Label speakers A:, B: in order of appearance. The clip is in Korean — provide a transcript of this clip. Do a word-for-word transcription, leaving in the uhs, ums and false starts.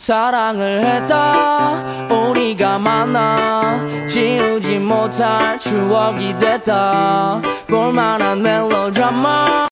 A: 사랑을 했다 우리가 만나 지우지 못할 추억이 됐다 볼만한 멜로드라마